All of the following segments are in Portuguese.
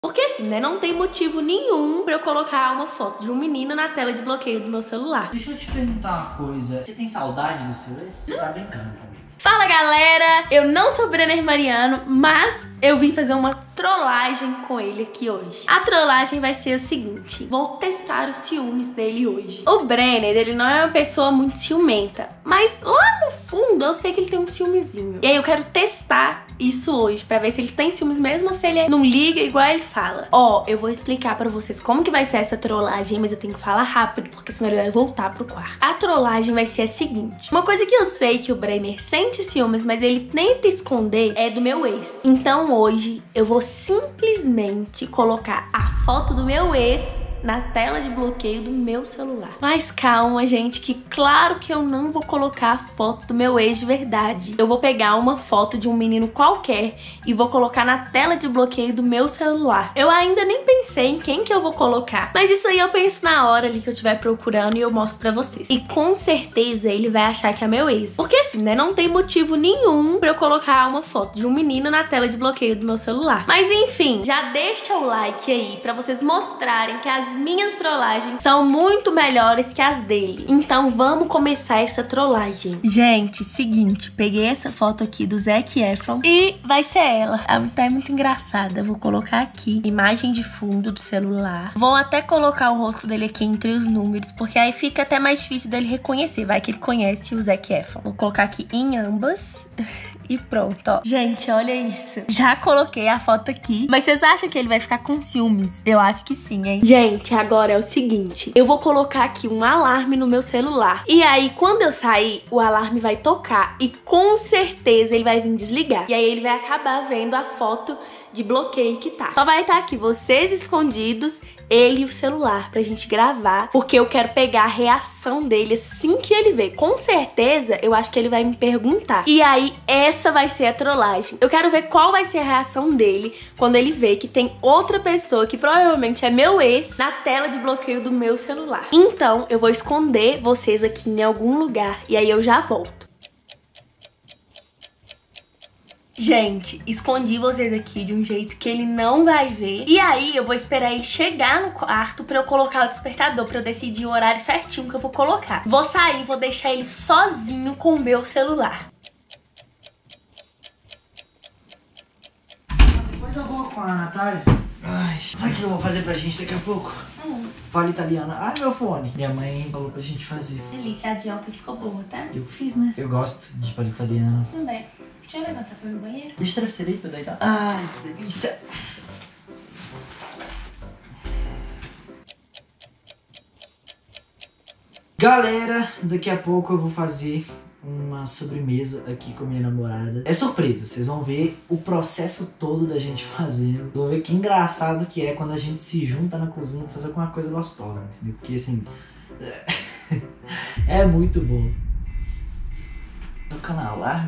Porque assim, né, não tem motivo nenhum pra eu colocar uma foto de um menino na tela de bloqueio do meu celular. Deixa eu te perguntar uma coisa. Você tem saudade do seu ex? Você tá brincando comigo? Fala, galera! Eu não sou Brenner Mariano, mas eu vim fazer uma trollagem com ele aqui hoje. A trollagem vai ser o seguinte: vou testar os ciúmes dele hoje. O Brenner, ele não é uma pessoa muito ciumenta, mas lá no fundo eu sei que ele tem um ciúmezinho. E aí eu quero testar isso hoje, pra ver se ele tem ciúmes mesmo ou se ele não liga igual ele fala. Ó, eu vou explicar pra vocês como que vai ser essa trollagem, mas eu tenho que falar rápido, porque senão ele vai voltar pro quarto. A trollagem vai ser a seguinte: uma coisa que eu sei que o Brenner sente ciúmes, mas ele tenta esconder, é do meu ex. Então hoje eu vou simplesmente colocar a foto do meu ex na tela de bloqueio do meu celular. Mas calma, gente, que claro que eu não vou colocar a foto do meu ex de verdade. Eu vou pegar uma foto de um menino qualquer e vou colocar na tela de bloqueio do meu celular. Eu ainda nem pensei em quem que eu vou colocar, mas isso aí eu penso na hora ali que eu estiver procurando e eu mostro pra vocês. E com certeza ele vai achar que é meu ex. Porque assim, né, não tem motivo nenhum pra eu colocar uma foto de um menino na tela de bloqueio do meu celular. Mas enfim, já deixa o like aí pra vocês mostrarem que as minhas trollagens são muito melhores que as dele. Então vamos começar essa trollagem. Gente, seguinte, peguei essa foto aqui do Zac Efron e vai ser ela. Ela tá muito engraçada. Vou colocar aqui imagem de fundo do celular. Vou até colocar o rosto dele aqui entre os números, porque aí fica até mais difícil dele reconhecer. Vai que ele conhece o Zac Efron. Vou colocar aqui em ambas. E pronto, ó. Gente, olha isso. Já coloquei a foto aqui. Mas vocês acham que ele vai ficar com ciúmes? Eu acho que sim, hein? Gente, agora é o seguinte. Eu vou colocar aqui um alarme no meu celular. E aí, quando eu sair, o alarme vai tocar. E com certeza ele vai vir desligar. E aí ele vai acabar vendo a foto de bloqueio que tá. Só vai estar aqui vocês escondidos, ele e o celular, pra gente gravar, porque eu quero pegar a reação dele assim que ele ver. Com certeza, eu acho que ele vai me perguntar. E aí, essa vai ser a trollagem. Eu quero ver qual vai ser a reação dele quando ele ver que tem outra pessoa, que provavelmente é meu ex, na tela de bloqueio do meu celular. Então, eu vou esconder vocês aqui em algum lugar e aí eu já volto. Gente, escondi vocês aqui de um jeito que ele não vai ver. E aí eu vou esperar ele chegar no quarto pra eu colocar o despertador, pra eu decidir o horário certinho que eu vou colocar. Vou sair, vou deixar ele sozinho com o meu celular. Coisa boa com a Natália. Ai, sabe o que eu vou fazer pra gente daqui a pouco? Fala italiana. Ai, meu fone. Minha mãe falou pra gente fazer. Delícia, a janta ficou boa, tá? Eu fiz, né? Eu gosto de palha italiana. Também. Deixa eu levantar pra ir no banheiro. Deixa eu travesseiro aí pra eu deitar. Ai, que delícia. Galera, daqui a pouco eu vou fazer uma sobremesa aqui com a minha namorada. É surpresa, vocês vão ver o processo todo da gente fazendo. Vão ver que engraçado que é quando a gente se junta na cozinha pra fazer alguma coisa gostosa, entendeu? Porque assim, é muito bom. Tocando alarme,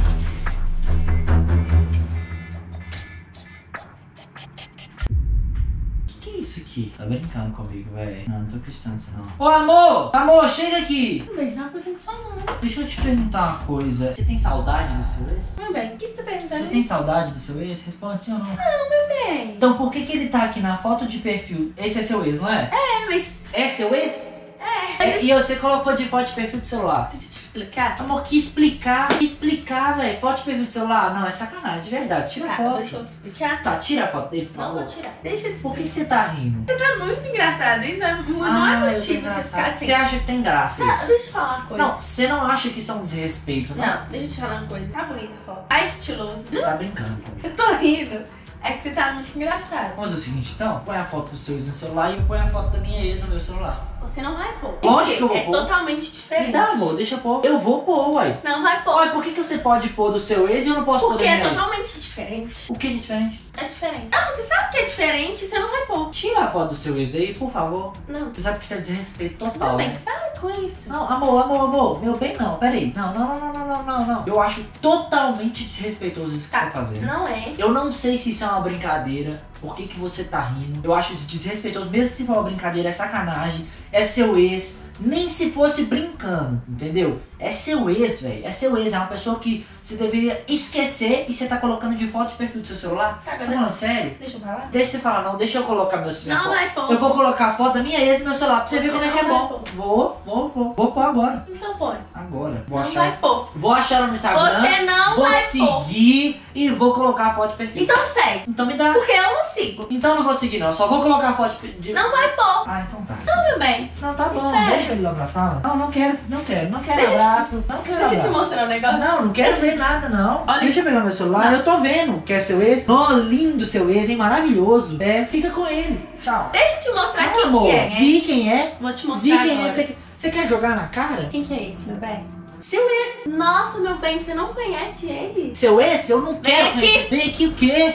que é isso aqui? Tá brincando comigo, velho? Não tô acreditando nisso não. Ô amor! Amor, chega aqui! Meu bem, não coisa falando. Deixa eu te perguntar uma coisa. Você tem saudade do seu ex? Meu bem, o que você tá perguntando? Você tem saudade do seu ex? Responde sim ou não. Não, meu bem. Então por que ele tá aqui na foto de perfil? Esse é seu ex, não é? É, mas... É seu ex? É. E você colocou de foto de perfil do celular? Deixa eu te explicar. Amor, que explicar? Que explicar, velho? Foto de perfil do celular? Não, é sacanagem, de verdade. Tira a foto. Deixa eu te explicar. Tá, tira a foto dele, por Não favor. vou tirar. Deixa eu te Por que explicar. você tá rindo? Você tá muito engraçado. Isso não é motivo de ficar assim. Você acha que tem graça Tá, isso? deixa eu te falar uma coisa. Não, você não acha que isso é um desrespeito, não? Não, deixa eu te falar uma coisa. Tá bonita a foto. Tá estiloso. Você tá brincando comigo. Eu tô rindo. É que você tá muito engraçado. Vamos fazer o seguinte, então. Põe a foto do seu ex no celular e eu ponho a foto da minha ex no meu celular. Você não vai pôr. Lógico que eu vou pôr. É totalmente diferente. Tá, amor, deixa eu pôr. Eu vou pôr, uai. Não vai pôr. Uai, por que você pode pôr do seu ex e eu não posso pôr da Porque minha é ex? totalmente diferente. O que é diferente? É diferente. Não, você sabe que é diferente, você não vai pôr. Tira a foto do seu ex daí, por favor. Não. Você sabe que isso é desrespeito total, Meu bem, né? para com isso. Não, amor. Meu bem, não. Peraí. Não. Eu acho totalmente desrespeitoso isso que você tá fazendo. Não é. Eu não sei se isso é uma brincadeira. Por que que você tá rindo? Eu acho isso desrespeitoso, mesmo se for uma brincadeira, é sacanagem. É seu ex. Nem se fosse brincando, entendeu? É seu ex, velho. É seu ex. É uma pessoa que você deveria esquecer e você tá colocando de foto de perfil do seu celular. Tá falando sério? Deixa eu falar? Deixa você falar, não. Deixa eu colocar meu celular. Não vai pôr. Eu vou colocar a foto da minha ex no meu celular pra você ver como é que é não bom. Vou pôr agora. Então põe. Agora. Vou Não achar. vai pôr. Vou achar ela no Instagram. Você não vou vai seguir e vou colocar a foto de perfil. Então segue. Então me dá. Porque eu não sigo. Então eu não vou seguir, não. Só vou colocar a foto de. Não vai pôr. Ah, então tá. Não, meu bem. Não, tá bom. Espera. Deixa ele lá pra sala. Não quero. Não quero Deixa eu abraço. Não quero Deixa eu te abraço. mostrar um negócio. Não quero ver nada, não. Olha. Deixa eu pegar meu celular. Não. Eu tô vendo que é seu ex. Oh, lindo seu ex, hein? Maravilhoso. É, fica com ele. Tchau. Deixa eu te mostrar Não, quem amor. que é. Vi quem é. Vou te mostrar Vi quem agora. é. Você quer jogar na cara? Quem que é esse, meu bem? Seu ex. Nossa, meu bem, você não conhece ele? Seu ex? Eu não quero aqui. conhecer. Vem aqui o quê?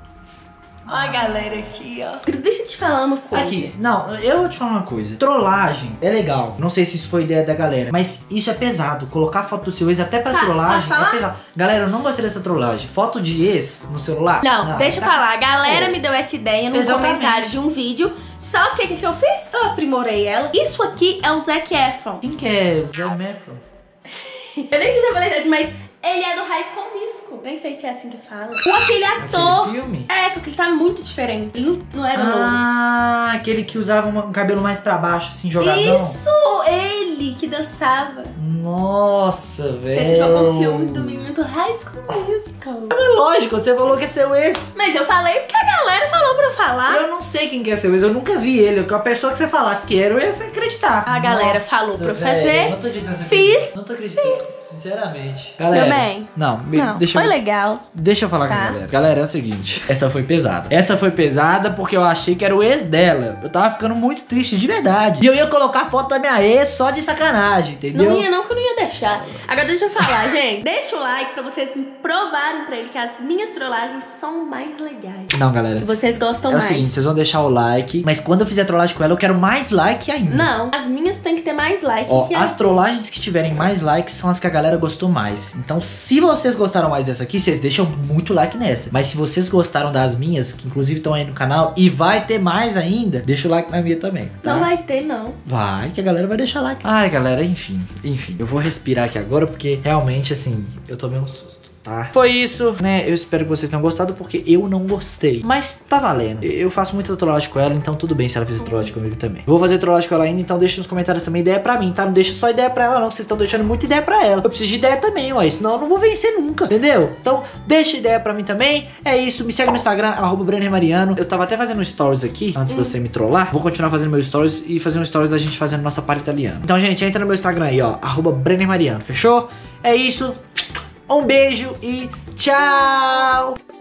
Olha a galera aqui, ó. Deixa eu te falar uma coisa. Aqui, não, eu vou te falar uma coisa. Trollagem é legal. Não sei se isso foi ideia da galera, mas isso é pesado. Colocar foto do seu ex até pra Posso trollagem falar? é pesado. Galera, eu não gostei dessa trollagem. Foto de ex no celular? Não, deixa eu tá- falar. A galera Pô. me deu essa ideia num Exatamente. comentário de um vídeo. Só que o que eu fiz? Eu aprimorei ela. Isso aqui é o Zac Efron. Quem que é Zac Efron? Eu nem sei se eu falei certo, mas ele é do High School Musical. Nem sei se é assim que fala. Com aquele ator. Aquele filme? É, só que ele tá muito diferente. Ele não era novo. Ah, aquele que usava um cabelo mais pra baixo, assim, jogadão. Isso! Ele que dançava. Nossa, velho. Você ficou com ciúmes do menino do High School Musical. É lógico, você falou que é seu ex. Mas eu falei porque a galera falou pra eu falar. Eu não sei quem que é seu ex, eu nunca vi ele. A pessoa que você falasse que era, eu ia sem acreditar. A galera Nossa, falou pra eu velho, fazer. Não tô acreditando nessa Fiz. coisa. Não tô acreditando, sinceramente. Galera, Meu bem. Não, Não, deixa foi eu... legal. Deixa eu falar com a Tá. galera. Galera, é o seguinte. Essa foi pesada. Essa foi pesada porque eu achei que era o ex dela. Eu tava ficando muito triste, de verdade. E eu ia colocar a foto da minha ex só de sacanagem, entendeu? Não ia não, que eu não ia deixar. Agora deixa eu falar, gente. Deixa o like pra vocês provarem pra ele que as minhas trollagens são mais legais. Não, galera. Que vocês gostam É o mais. seguinte, vocês vão deixar o like, mas quando eu fizer trollagem com ela, eu quero mais like ainda. Não, as minhas tem que ter mais like. Ó, que as trollagens que tiverem mais likes são as que a galera gostou mais. Então, se vocês gostaram mais dessa aqui, vocês deixam muito like nessa. Mas se vocês gostaram das minhas, que inclusive estão aí no canal, e vai ter mais ainda, deixa o like na minha também, tá? Não vai ter, não. Vai, que a galera vai deixar like. Ai, galera, enfim. Eu vou respirar aqui agora, porque realmente, assim, eu tomei um susto. Tá? Foi isso, né? Eu espero que vocês tenham gostado, porque eu não gostei. Mas tá valendo. Eu faço muita trollagem com ela, então tudo bem se ela fizer trollagem comigo também. Eu vou fazer trollagem com ela ainda, então deixa nos comentários também ideia pra mim, tá? Não deixa só ideia pra ela, não. Vocês estão deixando muita ideia pra ela. Eu preciso de ideia também, ué. Senão eu não vou vencer nunca, entendeu? Então deixa ideia pra mim também. É isso. Me segue no Instagram, @BrennerMariano. Eu tava até fazendo stories aqui, antes de você me trollar. Vou continuar fazendo meus stories e fazendo stories da gente fazendo nossa palha italiana. Então, gente, entra no meu Instagram aí, ó. @BrennerMariano. Fechou? É isso. Um beijo e tchau!